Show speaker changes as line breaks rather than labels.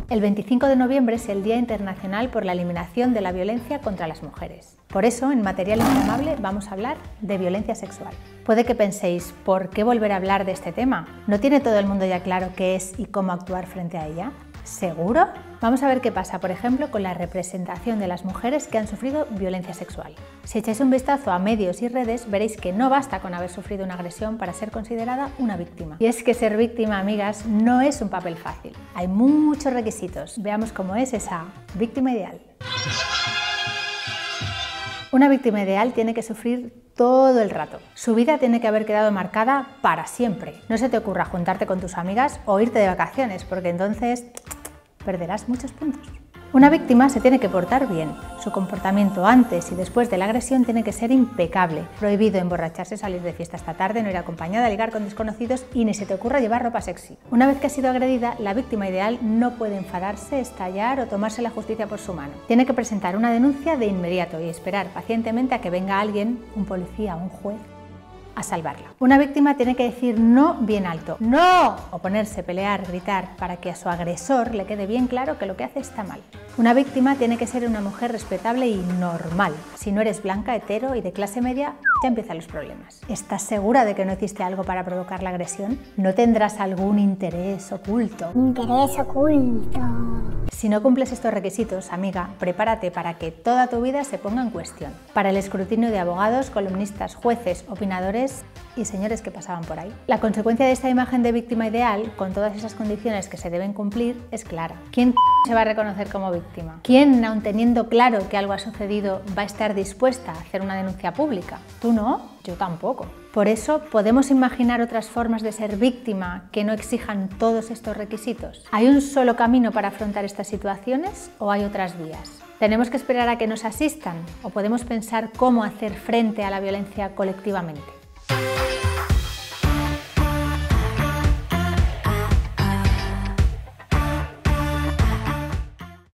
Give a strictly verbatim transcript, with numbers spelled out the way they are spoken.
El veinticinco de noviembre es el Día Internacional por la Eliminación de la Violencia contra las Mujeres. Por eso, en Material Inflamable vamos a hablar de violencia sexual. Puede que penséis, ¿por qué volver a hablar de este tema? ¿No tiene todo el mundo ya claro qué es y cómo actuar frente a ella? ¿Seguro? Vamos a ver qué pasa, por ejemplo, con la representación de las mujeres que han sufrido violencia sexual. Si echáis un vistazo a medios y redes, veréis que no basta con haber sufrido una agresión para ser considerada una víctima. Y es que ser víctima, amigas, no es un papel fácil. Hay muchos requisitos. Veamos cómo es esa víctima ideal. Una víctima ideal tiene que sufrir todo el rato. Su vida tiene que haber quedado marcada para siempre. No se te ocurra juntarte con tus amigas o irte de vacaciones, porque entonces perderás muchos puntos. Una víctima se tiene que portar bien. Su comportamiento antes y después de la agresión tiene que ser impecable. Prohibido emborracharse, salir de fiesta esta tarde, no ir acompañada, ligar con desconocidos y ni se te ocurra llevar ropa sexy. Una vez que ha sido agredida, la víctima ideal no puede enfadarse, estallar o tomarse la justicia por su mano. Tiene que presentar una denuncia de inmediato y esperar pacientemente a que venga alguien, un policía o un juez, a salvarla. Una víctima tiene que decir no bien alto, ¡no! O ponerse, pelear, gritar, para que a su agresor le quede bien claro que lo que hace está mal. Una víctima tiene que ser una mujer respetable y normal. Si no eres blanca, hetero y de clase media, ya empiezan los problemas. ¿Estás segura de que no hiciste algo para provocar la agresión? ¿No tendrás algún interés oculto?
Interés oculto.
Si no cumples estos requisitos, amiga, prepárate para que toda tu vida se ponga en cuestión. Para el escrutinio de abogados, columnistas, jueces, opinadores y señores que pasaban por ahí. La consecuencia de esta imagen de víctima ideal, con todas esas condiciones que se deben cumplir, es clara. ¿Quién se va a reconocer como víctima? ¿Quién, aun teniendo claro que algo ha sucedido, va a estar dispuesta a hacer una denuncia pública? ¿Tú no? Yo tampoco. Por eso, ¿podemos imaginar otras formas de ser víctima que no exijan todos estos requisitos? ¿Hay un solo camino para afrontar estas situaciones o hay otras vías? ¿Tenemos que esperar a que nos asistan o podemos pensar cómo hacer frente a la violencia colectivamente?